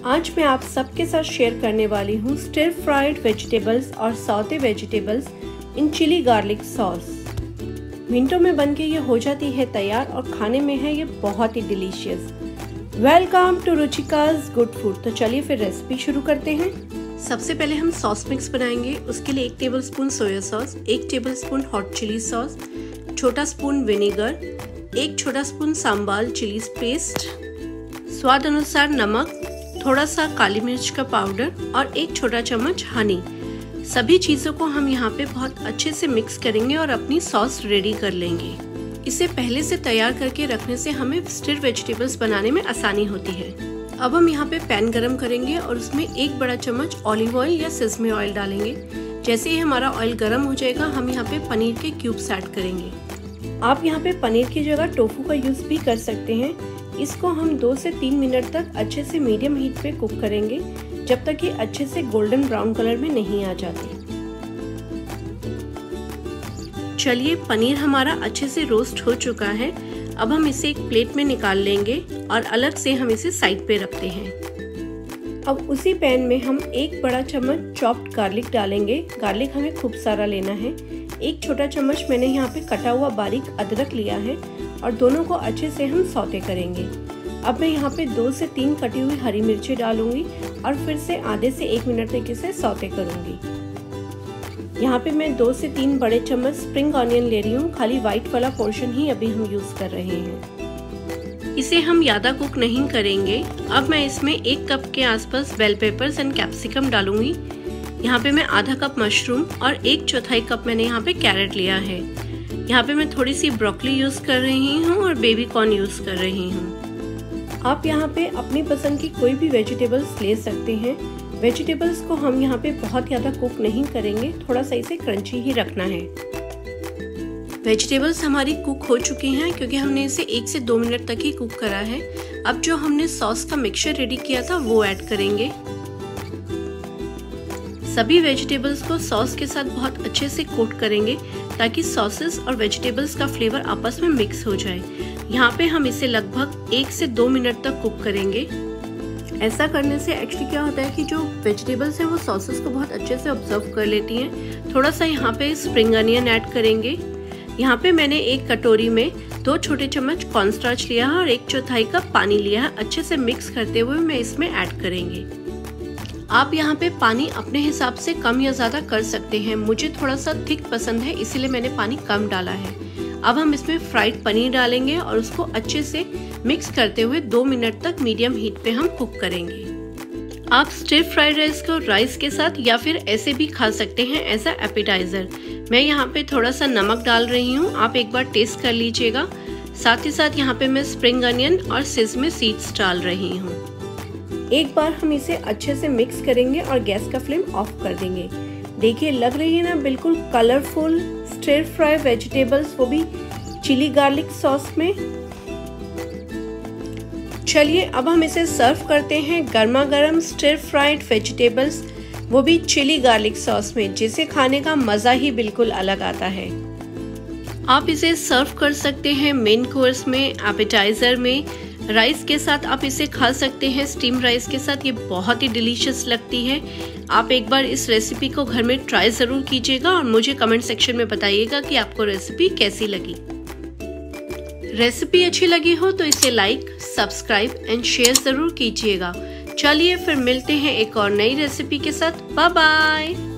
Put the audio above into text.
आज मैं आप सबके साथ शेयर करने वाली हूँ स्टिर फ्राइड वेजिटेबल्स और saute vegetables in chilli garlic sauce. मिनटों में बनके ये हो जाती है तैयार और खाने में है ये बहुत ही delicious. Welcome to Ruchika's good food. तो चलिए फिर रेसिपी शुरू करते हैं। सबसे पहले हम सॉस मिक्स बनाएंगे। उसके लिए 1 tablespoon soya sauce, 1 tablespoon hot chilli sauce, छोटा स्पून विनेगर, 1 छोटा स्पून सांबार चिली पेस्ट, स्वाद अनुसार नमक, थोड़ा सा काली मिर्च का पाउडर और 1 छोटा चम्मच हनी। सभी चीज़ों को हम यहाँ पे बहुत अच्छे से मिक्स करेंगे और अपनी सॉस रेडी कर लेंगे। इसे पहले से तैयार करके रखने से हमें स्टिर वेजिटेबल्स बनाने में आसानी होती है। अब हम यहाँ पे पैन गरम करेंगे और उसमें 1 बड़ा चम्मच ऑलिव ऑयल या सेसमे ऑयल डालेंगे। जैसे ही हमारा ऑयल गर्म हो जाएगा हम यहाँ पे पनीर के क्यूब्स ऐड करेंगे। आप यहाँ पे पनीर की जगह टोफू का यूज़ भी कर सकते हैं। इसको हम 2 से 3 मिनट तक अच्छे से मीडियम हीट पे कुक करेंगे जब तक ये अच्छे से गोल्डन ब्राउन कलर में नहीं आ जाती। चलिए पनीर हमारा अच्छे से रोस्ट हो चुका है। अब हम इसे एक प्लेट में निकाल लेंगे और अलग से हम इसे साइड पे रखते हैं। अब उसी पैन में हम 1 बड़ा चम्मच चॉप्ड गार्लिक डालेंगे। गार्लिक हमें खूब सारा लेना है। 1 छोटा चम्मच मैंने यहाँ पे कटा हुआ बारीक अदरक लिया है और दोनों को अच्छे से हम सौते करेंगे। अब मैं यहाँ पे 2 से 3 कटी हुई हरी मिर्चें डालूंगी और फिर से आधे से 1 मिनट तक इसे सौते करूंगी। यहाँ पे मैं 2 से 3 बड़े चम्मच स्प्रिंग ऑनियन ले रही हूँ। खाली व्हाइट वाला पोर्शन ही अभी हम यूज कर रहे हैं। इसे हम ज्यादा कुक नहीं करेंगे। अब मैं इसमें 1 कप के आसपास बेल पेपर्स एंड कैप्सिकम डालूंगी। यहाँ पे मैं आधा कप मशरूम और 1/4 कप मैंने यहाँ पे कैरेट लिया है। यहाँ पे मैं थोड़ी सी ब्रोकली यूज कर रही हूँ और बेबी कॉर्न यूज कर रही हूँ। आप यहाँ पे अपनी पसंद की कोई भी वेजिटेबल्स ले सकते हैं। वेजिटेबल्स को हम यहाँ पे बहुत ज़्यादा कुक नहीं करेंगे, थोड़ा सा इसे क्रंची ही रखना है। वेजिटेबल्स हमारी कुक हो चुकी हैं क्योंकि हमने इसे 1 से 2 मिनट तक ही कुक करा है। अब जो हमने सॉस का मिक्सचर रेडी किया था वो ऐड करेंगे। सभी वेजिटेबल्स को सॉस के साथ बहुत अच्छे से कोट करेंगे ताकि सॉसेस और वेजिटेबल्स का फ्लेवर आपस में मिक्स हो जाए। यहाँ पे हम इसे लगभग 1 से 2 मिनट तक कुक करेंगे। ऐसा करने से एक्चुअली क्या होता है कि जो वेजिटेबल्स हैं वो सॉसेस को बहुत अच्छे से ऑब्जर्व कर लेती हैं। थोड़ा सा यहाँ पे स्प्रिंग अनियन ऐड करेंगे। यहाँ पे मैंने 1 कटोरी में 2 छोटे चम्मच कॉर्नस्टार्च लिया है और 1/4 कप पानी लिया है। अच्छे से मिक्स करते हुए मैं इसमें ऐड करेंगे। आप यहाँ पे पानी अपने हिसाब से कम या ज़्यादा कर सकते हैं। मुझे थोड़ा सा थिक पसंद है इसीलिए मैंने पानी कम डाला है। अब हम इसमें फ्राइड पनीर डालेंगे और उसको अच्छे से मिक्स करते हुए 2 मिनट तक मीडियम हीट पे हम कुक करेंगे। आप स्टिर फ्राइड राइस को राइस के साथ या फिर ऐसे भी खा सकते हैं एज अ एपेटाइजर। मैं यहाँ पे थोड़ा सा नमक डाल रही हूँ, आप एक बार टेस्ट कर लीजिएगा। साथ ही साथ यहाँ पे मैं स्प्रिंग अनियन और सेसमे सीड्स डाल रही हूँ। एक बार हम इसे अच्छे से मिक्स करेंगे और गैस का फ्लेम ऑफ कर देंगे। देखिए लग रही है ना बिल्कुल कलरफुल स्टिर फ्राई वेजिटेबल्स, वो भी चिली गार्लिक सॉस में। चलिए अब हम इसे सर्व करते हैं गर्मा गर्म स्टिर फ्राइड वेजिटेबल्स, वो भी चिली गार्लिक सॉस में, जिसे खाने का मजा ही बिल्कुल अलग आता है। आप इसे सर्व कर सकते हैं मेन कोर्स में, एपेटाइजर में, राइस के साथ आप इसे खा सकते हैं। स्टीम राइस के साथ ये बहुत ही डिलीशियस लगती है। आप एक बार इस रेसिपी को घर में ट्राई ज़रूर कीजिएगा और मुझे कमेंट सेक्शन में बताइएगा कि आपको रेसिपी कैसी लगी। रेसिपी अच्छी लगी हो तो इसे लाइक, सब्सक्राइब एंड शेयर ज़रूर कीजिएगा। चलिए फिर मिलते हैं एक और नई रेसिपी के साथ। Bye bye.